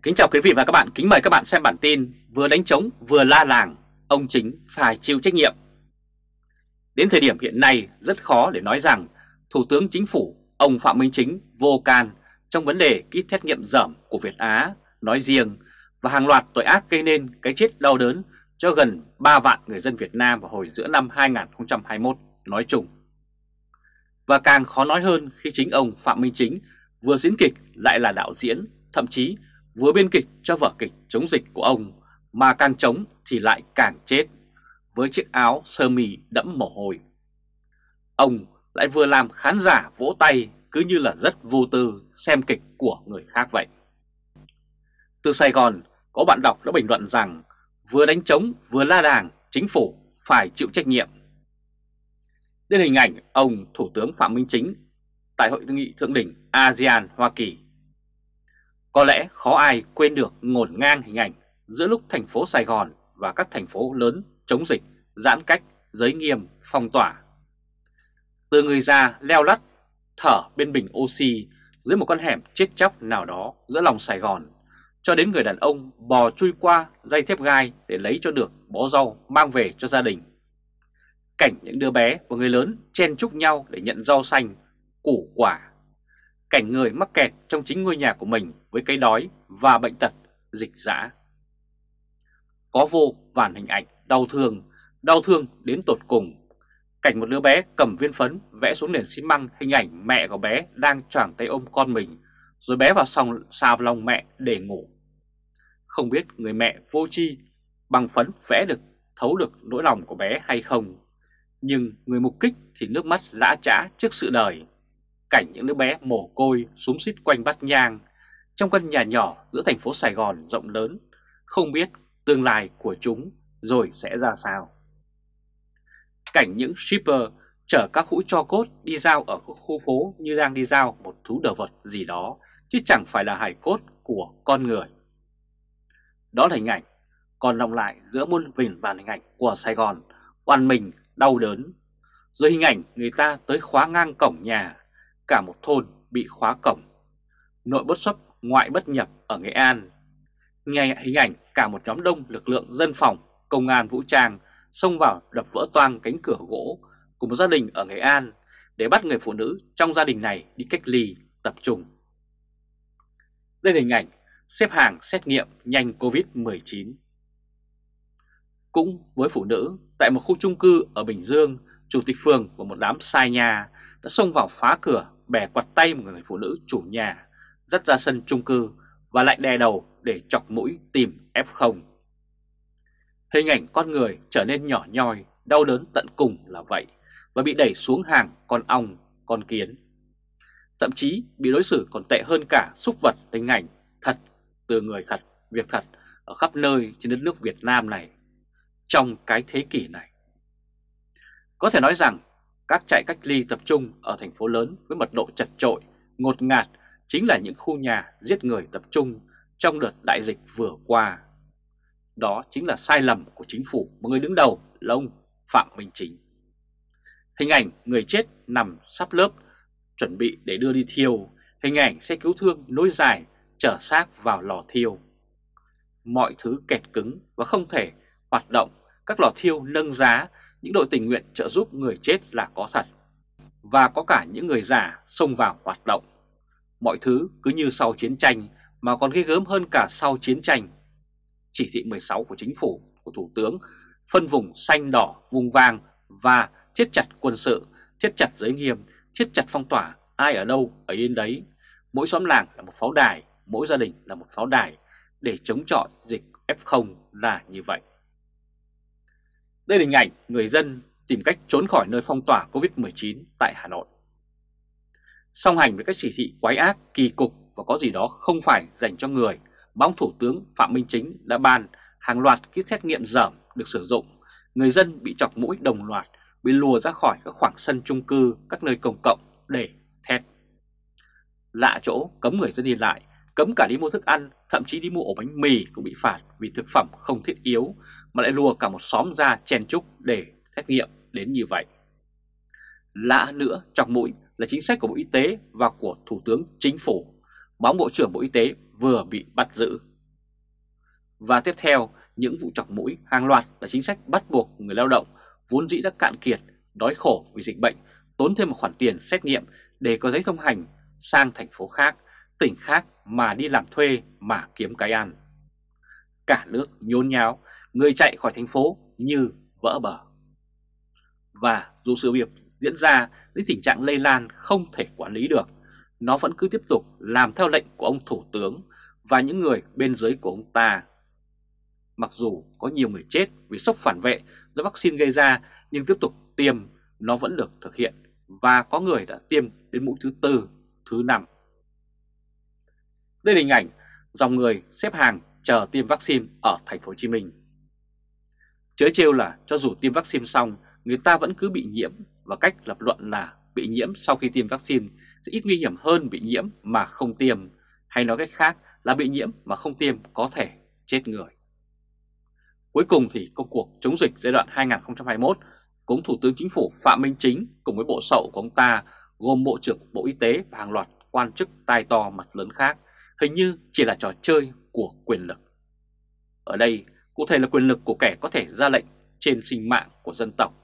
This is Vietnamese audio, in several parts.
Kính chào quý vị và các bạn, kính mời các bạn xem bản tin vừa đánh trống vừa la làng, ông Chính phải chịu trách nhiệm. Đến thời điểm hiện nay rất khó để nói rằng Thủ tướng Chính phủ ông Phạm Minh Chính vô can trong vấn đề kit xét nghiệm dởm của Việt Á nói riêng và hàng loạt tội ác gây nên cái chết đau đớn cho gần 3 vạn người dân Việt Nam vào hồi giữa năm 2021 nói chung. Và càng khó nói hơn khi chính ông Phạm Minh Chính vừa diễn kịch lại là đạo diễn, thậm chí vừa biên kịch cho vở kịch chống dịch của ông, mà càng chống thì lại càng chết với chiếc áo sơ mi đẫm mồ hôi. Ông lại vừa làm khán giả vỗ tay cứ như là rất vô tư xem kịch của người khác vậy. Từ Sài Gòn có bạn đọc đã bình luận rằng vừa đánh trống vừa la đàng, chính phủ phải chịu trách nhiệm. Đến hình ảnh ông Thủ tướng Phạm Minh Chính tại hội nghị thượng đỉnh ASEAN Hoa Kỳ. Có lẽ khó ai quên được ngổn ngang hình ảnh giữa lúc thành phố Sài Gòn và các thành phố lớn chống dịch, giãn cách, giới nghiêm, phong tỏa. Từ người già leo lắt, thở bên bình oxy dưới một con hẻm chết chóc nào đó giữa lòng Sài Gòn, cho đến người đàn ông bò chui qua dây thép gai để lấy cho được bó rau mang về cho gia đình. Cảnh những đứa bé và người lớn chen chúc nhau để nhận rau xanh, củ quả. Cảnh người mắc kẹt trong chính ngôi nhà của mình với cái đói và bệnh tật, dịch dã. Có vô vàn hình ảnh đau thương đến tột cùng. Cảnh một đứa bé cầm viên phấn vẽ xuống nền xi măng hình ảnh mẹ của bé đang choàng tay ôm con mình, rồi bé vào xà vào lòng mẹ để ngủ. Không biết người mẹ vô tri bằng phấn vẽ được thấu được nỗi lòng của bé hay không, nhưng người mục kích thì nước mắt lã chã trước sự đời. Cảnh những đứa bé mồ côi xúm xít quanh bát nhang trong căn nhà nhỏ giữa thành phố Sài Gòn rộng lớn, không biết tương lai của chúng rồi sẽ ra sao. Cảnh những shipper chở các hũ tro cốt đi giao ở khu phố như đang đi giao một thú đồ vật gì đó, chứ chẳng phải là hài cốt của con người. Đó là hình ảnh còn đọng lại giữa muôn vàn hình ảnh của Sài Gòn oằn mình đau đớn. Rồi hình ảnh người ta tới khóa ngang cổng nhà, cả một thôn bị khóa cổng. Nội bất xuất ngoại bất nhập ở Nghệ An. Nghe hình ảnh cả một nhóm đông lực lượng dân phòng, công an vũ trang xông vào đập vỡ toang cánh cửa gỗ của một gia đình ở Nghệ An để bắt người phụ nữ trong gia đình này đi cách ly tập trung. Đây là hình ảnh xếp hàng xét nghiệm nhanh Covid-19. Cũng với phụ nữ, tại một khu chung cư ở Bình Dương, chủ tịch phường và một đám sai nhà đã xông vào phá cửa, bẻ quạt tay một người phụ nữ chủ nhà, dắt ra sân chung cư và lại đè đầu để chọc mũi tìm F0. Hình ảnh con người trở nên nhỏ nhoi, đau đớn tận cùng là vậy, và bị đẩy xuống hàng con ong, con kiến. Thậm chí bị đối xử còn tệ hơn cả súc vật. Hình ảnh thật từ người thật, việc thật ở khắp nơi trên đất nước Việt Nam này trong cái thế kỷ này. Có thể nói rằng các trại cách ly tập trung ở thành phố lớn với mật độ chật chội, ngột ngạt chính là những khu nhà giết người tập trung trong đợt đại dịch vừa qua. Đó chính là sai lầm của chính phủ mà người đứng đầu là ông Phạm Minh Chính. Hình ảnh người chết nằm sắp lớp chuẩn bị để đưa đi thiêu, hình ảnh xe cứu thương nối dài chở xác vào lò thiêu. Mọi thứ kẹt cứng và không thể hoạt động, các lò thiêu nâng giá, những đội tình nguyện trợ giúp người chết là có thật. Và có cả những người giả xông vào hoạt động. Mọi thứ cứ như sau chiến tranh, mà còn ghê gớm hơn cả sau chiến tranh. Chỉ thị 16 của chính phủ, của Thủ tướng, phân vùng xanh đỏ, vùng vàng và siết chặt quân sự, siết chặt giới nghiêm, siết chặt phong tỏa, ai ở đâu ở yên đấy. Mỗi xóm làng là một pháo đài, mỗi gia đình là một pháo đài để chống chọi dịch F0 là như vậy. Đây là hình ảnh người dân tìm cách trốn khỏi nơi phong tỏa Covid-19 tại Hà Nội. Song hành với các chỉ thị quái ác, kỳ cục và có gì đó không phải dành cho người, ông Thủ tướng Phạm Minh Chính đã ban hàng loạt kit xét nghiệm dởm được sử dụng. Người dân bị chọc mũi đồng loạt, bị lùa ra khỏi các khoảng sân chung cư, các nơi công cộng để thét. Lạ chỗ cấm người dân đi lại, cấm cả đi mua thức ăn, thậm chí đi mua ổ bánh mì cũng bị phạt vì thực phẩm không thiết yếu, mà lại lùa cả một xóm ra chen chúc để xét nghiệm đến như vậy. Lạ nữa, chọc mũi là chính sách của Bộ Y tế và của Thủ tướng Chính phủ. Báo Bộ trưởng Bộ Y tế vừa bị bắt giữ. Và tiếp theo, những vụ chọc mũi hàng loạt là chính sách bắt buộc người lao động vốn dĩ đã cạn kiệt, đói khổ vì dịch bệnh, tốn thêm một khoản tiền xét nghiệm để có giấy thông hành sang thành phố khác, tỉnh khác mà đi làm thuê mà kiếm cái ăn. Cả nước nhốn nháo, người chạy khỏi thành phố như vỡ bờ. Và dù sự việc diễn ra đến tình trạng lây lan không thể quản lý được, nó vẫn cứ tiếp tục làm theo lệnh của ông Thủ tướng và những người bên dưới của ông ta. Mặc dù có nhiều người chết vì sốc phản vệ do vaccine gây ra, nhưng tiếp tục tiêm nó vẫn được thực hiện, và có người đã tiêm đến mũi thứ 4, thứ 5. Đây là hình ảnh dòng người xếp hàng chờ tiêm vaccine ở thành phố Hồ Chí Minh. Trớ trêu là cho dù tiêm vaccine xong, người ta vẫn cứ bị nhiễm, và cách lập luận là bị nhiễm sau khi tiêm vaccine sẽ ít nguy hiểm hơn bị nhiễm mà không tiêm, hay nói cách khác là bị nhiễm mà không tiêm có thể chết người. Cuối cùng thì công cuộc chống dịch giai đoạn 2021 cũng Thủ tướng Chính phủ Phạm Minh Chính cùng với bộ sậu của ông ta gồm Bộ trưởng Bộ Y tế và hàng loạt quan chức tai to mặt lớn khác hình như chỉ là trò chơi của quyền lực. Ở đây cụ thể là quyền lực của kẻ có thể ra lệnh trên sinh mạng của dân tộc.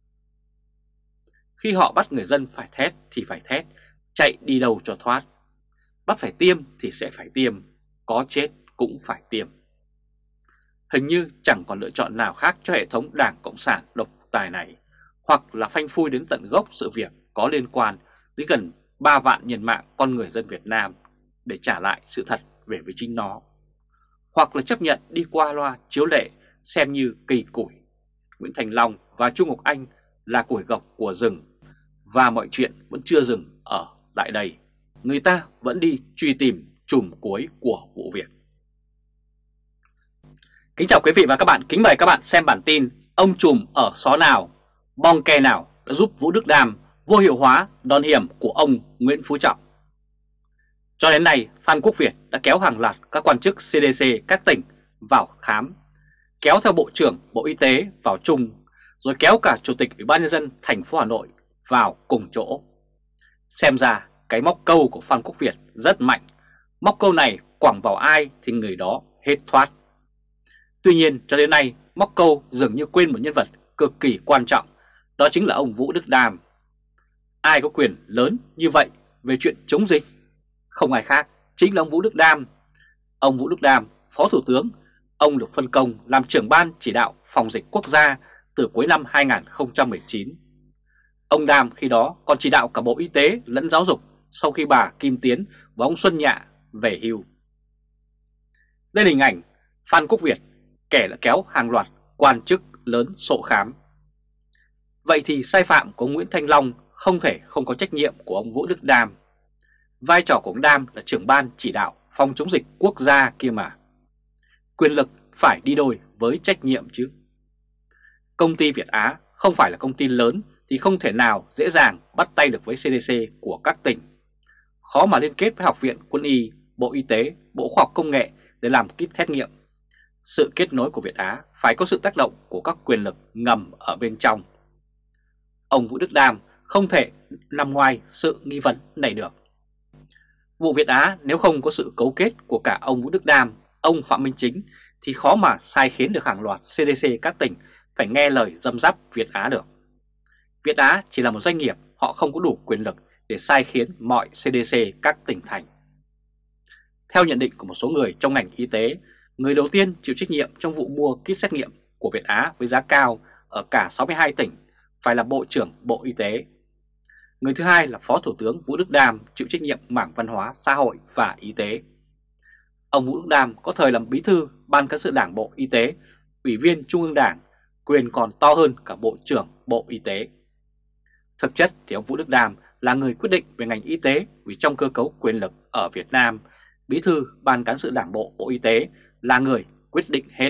Khi họ bắt người dân phải thét thì phải thét, chạy đi đâu cho thoát. Bắt phải tiêm thì sẽ phải tiêm, có chết cũng phải tiêm. Hình như chẳng còn lựa chọn nào khác cho hệ thống Đảng Cộng sản độc tài này, hoặc là phanh phui đến tận gốc sự việc có liên quan đến gần 3 vạn nhân mạng con người dân Việt Nam để trả lại sự thật về với chính nó, hoặc là chấp nhận đi qua loa chiếu lệ xem như cây củi. Nguyễn Thành Long và Trung Ngọc Anh là củi gọc của rừng, và mọi chuyện vẫn chưa dừng ở tại đây. Người ta vẫn đi truy tìm chùm cuối của vụ việc. Kính chào quý vị và các bạn, kính mời các bạn xem bản tin ông trùm ở xó nào, bong ke nào đã giúp Vũ Đức Đam vô hiệu hóa đòn hiểm của ông Nguyễn Phú Trọng. Cho đến nay, Phan Quốc Việt đã kéo hàng loạt các quan chức CDC các tỉnh vào khám, kéo theo Bộ trưởng Bộ Y tế vào chung, rồi kéo cả Chủ tịch Ủy ban Nhân dân thành phố Hà Nội vào cùng chỗ. Xem ra cái móc câu của Phan Quốc Việt rất mạnh, móc câu này quẳng vào ai thì người đó hết thoát. Tuy nhiên cho đến nay, móc câu dường như quên một nhân vật cực kỳ quan trọng, đó chính là ông Vũ Đức Đam. Ai có quyền lớn như vậy về chuyện chống dịch? Không ai khác, chính là ông Vũ Đức Đam. Ông Vũ Đức Đam, Phó Thủ tướng, ông được phân công làm trưởng ban chỉ đạo phòng dịch quốc gia từ cuối năm 2019. Ông Đam khi đó còn chỉ đạo cả Bộ Y tế lẫn Giáo dục sau khi bà Kim Tiến và ông Xuân Nhạ về hưu. Đây là hình ảnh Phan Quốc Việt, kẻ đã kéo hàng loạt quan chức lớn sổ khám. Vậy thì sai phạm của Nguyễn Thanh Long không thể không có trách nhiệm của ông Vũ Đức Đam. Vai trò của ông Đam là trưởng ban chỉ đạo phòng chống dịch quốc gia kia mà. Quyền lực phải đi đôi với trách nhiệm chứ. Công ty Việt Á không phải là công ty lớn thì không thể nào dễ dàng bắt tay được với CDC của các tỉnh. Khó mà liên kết với Học viện Quân y, Bộ Y tế, Bộ Khoa học Công nghệ để làm kit xét nghiệm. Sự kết nối của Việt Á phải có sự tác động của các quyền lực ngầm ở bên trong. Ông Vũ Đức Đam không thể nằm ngoài sự nghi vấn này được. Vụ Việt Á nếu không có sự cấu kết của cả ông Vũ Đức Đam, ông Phạm Minh Chính thì khó mà sai khiến được hàng loạt CDC các tỉnh phải nghe lời răm rắp Việt Á được. Việt Á chỉ là một doanh nghiệp, họ không có đủ quyền lực để sai khiến mọi CDC các tỉnh thành. Theo nhận định của một số người trong ngành y tế, người đầu tiên chịu trách nhiệm trong vụ mua kit xét nghiệm của Việt Á với giá cao ở cả 62 tỉnh phải là Bộ trưởng Bộ Y tế. Người thứ hai là Phó Thủ tướng Vũ Đức Đam chịu trách nhiệm mảng văn hóa, xã hội và y tế. Ông Vũ Đức Đam có thời làm bí thư Ban Cán sự Đảng Bộ Y tế, Ủy viên Trung ương Đảng, quyền còn to hơn cả Bộ trưởng Bộ Y tế. Thực chất thì ông Vũ Đức Đam là người quyết định về ngành y tế, vì trong cơ cấu quyền lực ở Việt Nam, bí thư Ban Cán sự Đảng Bộ Y tế là người quyết định hết.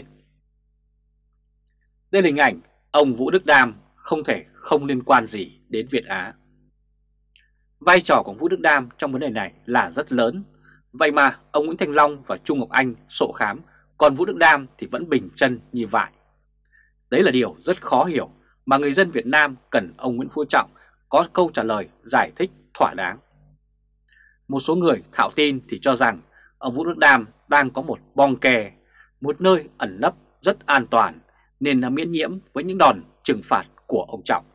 Đây là hình ảnh ông Vũ Đức Đam không thể không liên quan gì đến Việt Á. Vai trò của Vũ Đức Đam trong vấn đề này là rất lớn. Vậy mà ông Nguyễn Thanh Long và Trung Ngọc Anh sổ khám, còn Vũ Đức Đam thì vẫn bình chân như vại. Đấy là điều rất khó hiểu mà người dân Việt Nam cần ông Nguyễn Phú Trọng có câu trả lời giải thích thỏa đáng. Một số người thạo tin thì cho rằng ông Vũ Đức Đam đang có một bong ke, một nơi ẩn nấp rất an toàn nên là miễn nhiễm với những đòn trừng phạt của ông Trọng.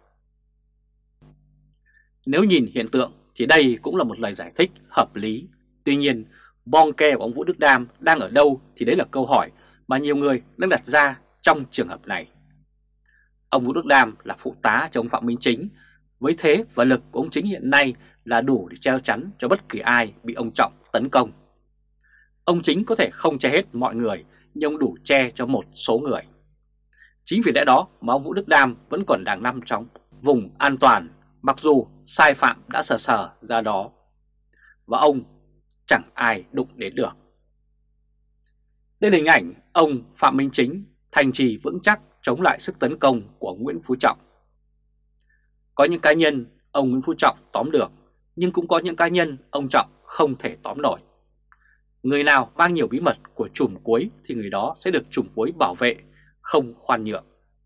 Nếu nhìn hiện tượng thì đây cũng là một lời giải thích hợp lý. Tuy nhiên, bong ke của ông Vũ Đức Đam đang ở đâu thì đấy là câu hỏi mà nhiều người đang đặt ra trong trường hợp này. Ông Vũ Đức Đam là phụ tá cho ông Phạm Minh Chính, với thế và lực của ông Chính hiện nay là đủ để che chắn cho bất kỳ ai bị ông Trọng tấn công. Ông Chính có thể không che hết mọi người, nhưng ông đủ che cho một số người. Chính vì lẽ đó mà ông Vũ Đức Đam vẫn còn đang nằm trong vùng an toàn, mặc dù sai phạm đã sờ sờ ra đó, và ông chẳng ai đụng đến được. Đây là hình ảnh ông Phạm Minh Chính thành trì vững chắc chống lại sức tấn công của Nguyễn Phú Trọng. Có những cá nhân ông Nguyễn Phú Trọng tóm được, nhưng cũng có những cá nhân ông Trọng không thể tóm nổi. Người nào mang nhiều bí mật của trùm cuối thì người đó sẽ được trùm cuối bảo vệ, không khoan nhượng.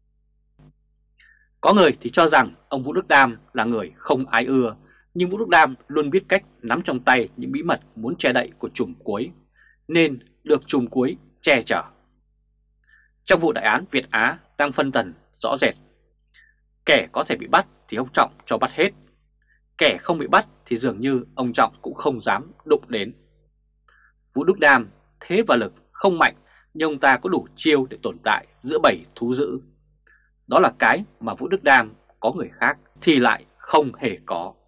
Có người thì cho rằng ông Vũ Đức Đam là người không ai ưa, nhưng Vũ Đức Đam luôn biết cách nắm trong tay những bí mật muốn che đậy của trùm cuối, nên được trùm cuối che chở. Trong vụ đại án Việt Á đang phân tần rõ rệt. Kẻ có thể bị bắt thì ông Trọng cho bắt hết. Kẻ không bị bắt thì dường như ông Trọng cũng không dám đụng đến. Vũ Đức Đam thế và lực không mạnh, nhưng ông ta có đủ chiêu để tồn tại giữa bầy thú dữ. Đó là cái mà Vũ Đức Đam có người khác thì lại không hề có.